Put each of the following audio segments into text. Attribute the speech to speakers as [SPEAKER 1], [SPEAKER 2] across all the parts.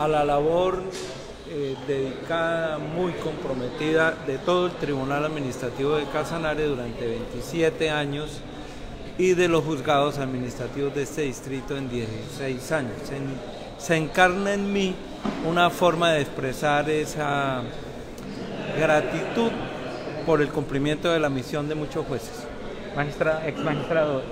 [SPEAKER 1] a la labor dedicada, muy comprometida de todo el Tribunal Administrativo de Casanare durante 27 años y de los juzgados administrativos de este distrito en 16 años. Se encarna en mí una forma de expresar esa gratitud por el cumplimiento de la misión de muchos jueces.
[SPEAKER 2] Ex magistrado,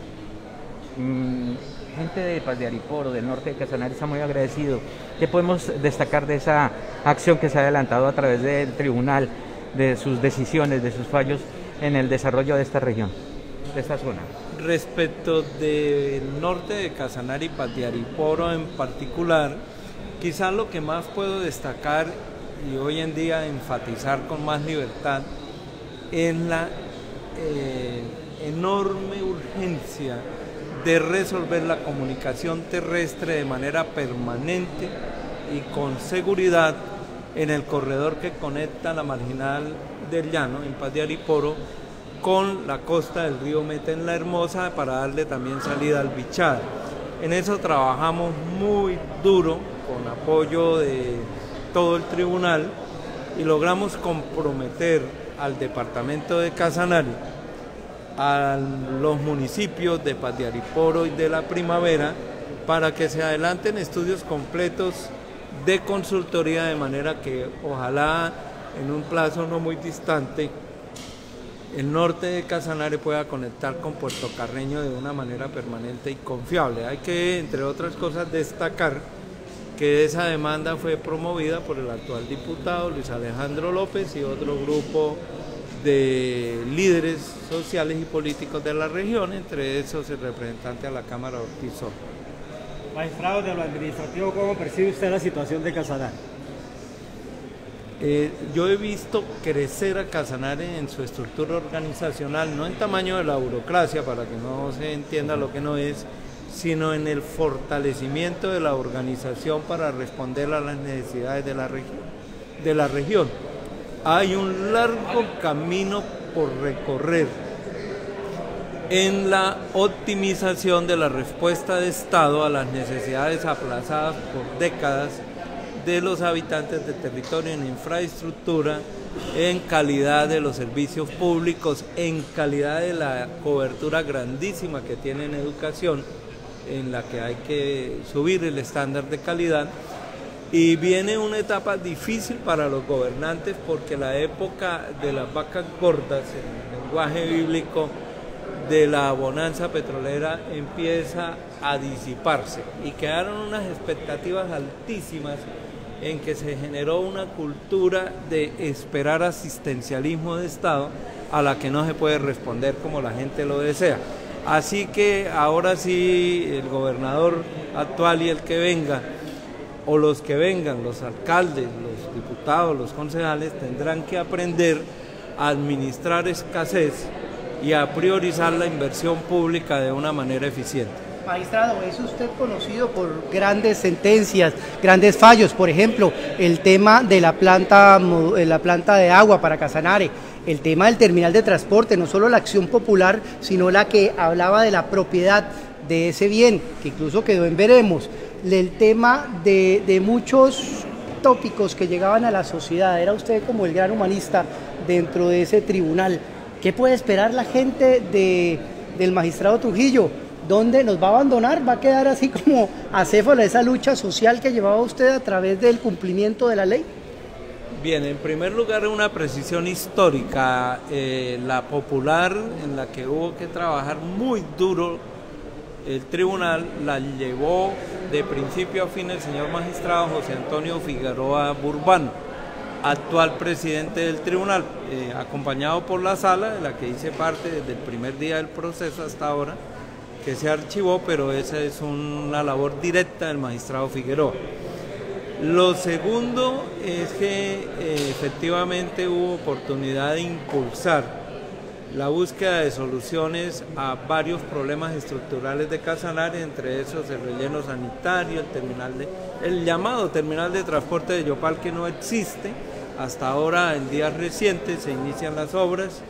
[SPEAKER 2] gente de Paz de Ariporo, del norte de Casanare, está muy agradecido. ¿Qué podemos destacar de esa acción que se ha adelantado a través del tribunal, de sus decisiones, de sus fallos en el desarrollo de esta región, de esta zona?
[SPEAKER 1] Respecto del norte de Casanare y Paz de Ariporo en particular, quizás lo que más puedo destacar y hoy en día enfatizar con más libertad es la enorme urgencia de resolver la comunicación terrestre de manera permanente y con seguridad en el corredor que conecta la marginal del Llano, en Paz de Ariporo, con la costa del río Meta en La Hermosa, para darle también salida al Bichada. En eso trabajamos muy duro, con apoyo de todo el tribunal, y logramos comprometer al departamento de Casanare, a los municipios de Paz de Ariporo y de La Primavera, para que se adelanten estudios completos de consultoría, de manera que ojalá en un plazo no muy distante el norte de Casanare pueda conectar con Puerto Carreño de una manera permanente y confiable. Hay que, entre otras cosas, destacar que esa demanda fue promovida por el actual diputado Luis Alejandro López y otro grupo de líderes sociales y políticos de la región, entre esos el representante a la Cámara Ortiz Soto.
[SPEAKER 3] Magistrado, de lo administrativo, ¿cómo percibe usted la situación de Casanare?
[SPEAKER 1] Yo he visto crecer a Casanare en su estructura organizacional, no en tamaño de la burocracia, para que no se entienda lo que no es, sino en el fortalecimiento de la organización para responder a las necesidades de la región. Hay un largo camino por recorrer en la optimización de la respuesta de Estado a las necesidades aplazadas por décadas de los habitantes del territorio en infraestructura, en calidad de los servicios públicos, en calidad de la cobertura grandísima que tiene en educación, en la que hay que subir el estándar de calidad. Y viene una etapa difícil para los gobernantes, porque la época de las vacas gordas, en el lenguaje bíblico, de la bonanza petrolera empieza a disiparse, y quedaron unas expectativas altísimas en que se generó una cultura de esperar asistencialismo de Estado a la que no se puede responder como la gente lo desea. Así que ahora sí, el gobernador actual y el que venga, o los que vengan, los alcaldes, los diputados, los concejales, tendrán que aprender a administrar escasez y a priorizar la inversión pública de una manera eficiente.
[SPEAKER 4] Magistrado, es usted conocido por grandes sentencias, grandes fallos, por ejemplo, el tema de la planta de agua para Casanare, el tema del terminal de transporte, no solo la acción popular, sino la que hablaba de la propiedad de ese bien, que incluso quedó en veremos, el tema de muchos tópicos que llegaban a la sociedad. Era usted como el gran humanista dentro de ese tribunal. ¿Qué puede esperar la gente del magistrado Trujillo? ¿Dónde nos va a abandonar? ¿Va a quedar así como acéfalo esa lucha social que llevaba usted a través del cumplimiento de la ley?
[SPEAKER 1] Bien, en primer lugar, una precisión histórica. La popular, en la que hubo que trabajar muy duro el tribunal, la llevó de principio a fin el señor magistrado José Antonio Figueroa Burbano, actual presidente del tribunal, acompañado por la sala, de la que hice parte desde el primer día del proceso hasta ahora, que se archivó, pero esa es una labor directa del magistrado Figueroa. Lo segundo es que efectivamente hubo oportunidad de impulsar la búsqueda de soluciones a varios problemas estructurales de Casanare, entre esos el relleno sanitario, el llamado terminal de transporte de Yopal, que no existe. Hasta ahora, en días recientes, se inician las obras,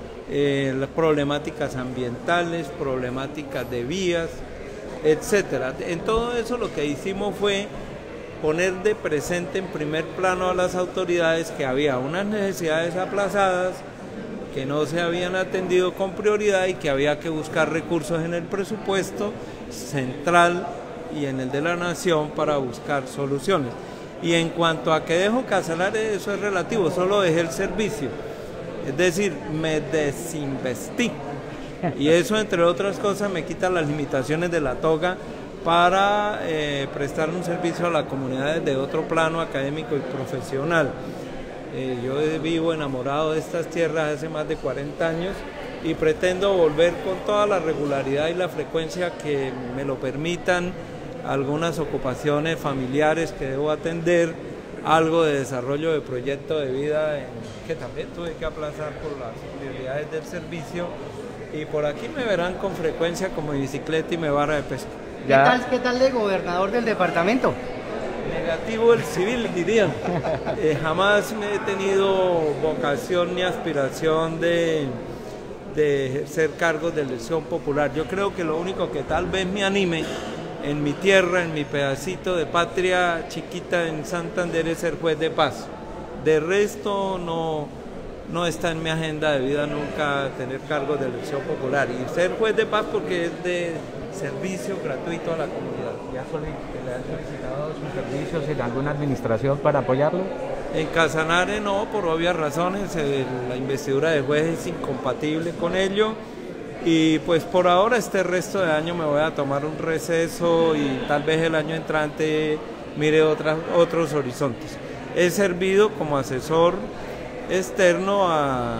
[SPEAKER 1] las problemáticas ambientales, problemáticas de vías, etcétera. En todo eso lo que hicimos fue poner de presente en primer plano a las autoridades que había unas necesidades aplazadas, que no se habían atendido con prioridad y que había que buscar recursos en el presupuesto central y en el de la nación para buscar soluciones. Y en cuanto a que dejo Casanare, eso es relativo, solo dejé el servicio, es decir, me desinvestí. Y eso, entre otras cosas, me quita las limitaciones de la toga para prestar un servicio a la comunidad desde otro plano académico y profesional. Yo vivo enamorado de estas tierras hace más de 40 años y pretendo volver con toda la regularidad y la frecuencia que me lo permitan, algunas ocupaciones familiares que debo atender, algo de desarrollo de proyecto de vida que también tuve que aplazar por las prioridades del servicio, y por aquí me verán con frecuencia como bicicleta y me vara de pesca.
[SPEAKER 4] ¿Qué tal de gobernador del departamento?
[SPEAKER 1] Negativo el civil, dirían. Jamás me he tenido vocación ni aspiración de ejercer cargos de elección popular. Yo creo que lo único que tal vez me anime en mi tierra, en mi pedacito de patria chiquita en Santander, es ser juez de paz. De resto no está en mi agenda de vida nunca tener cargos de elección popular, y ser juez de paz porque es de servicio gratuito a la comunidad.
[SPEAKER 2] ¿Le han solicitado sus servicios en alguna administración para apoyarlo?
[SPEAKER 1] En Casanare no, por obvias razones, la investidura de juez es incompatible con ello, y pues por ahora este resto de año me voy a tomar un receso y tal vez el año entrante mire otros horizontes. He servido como asesor externo a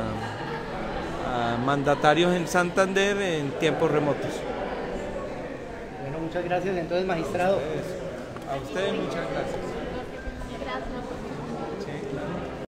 [SPEAKER 1] mandatarios en Santander en tiempos remotos.
[SPEAKER 4] Bueno, muchas gracias entonces, magistrado.
[SPEAKER 1] A ustedes muchas gracias.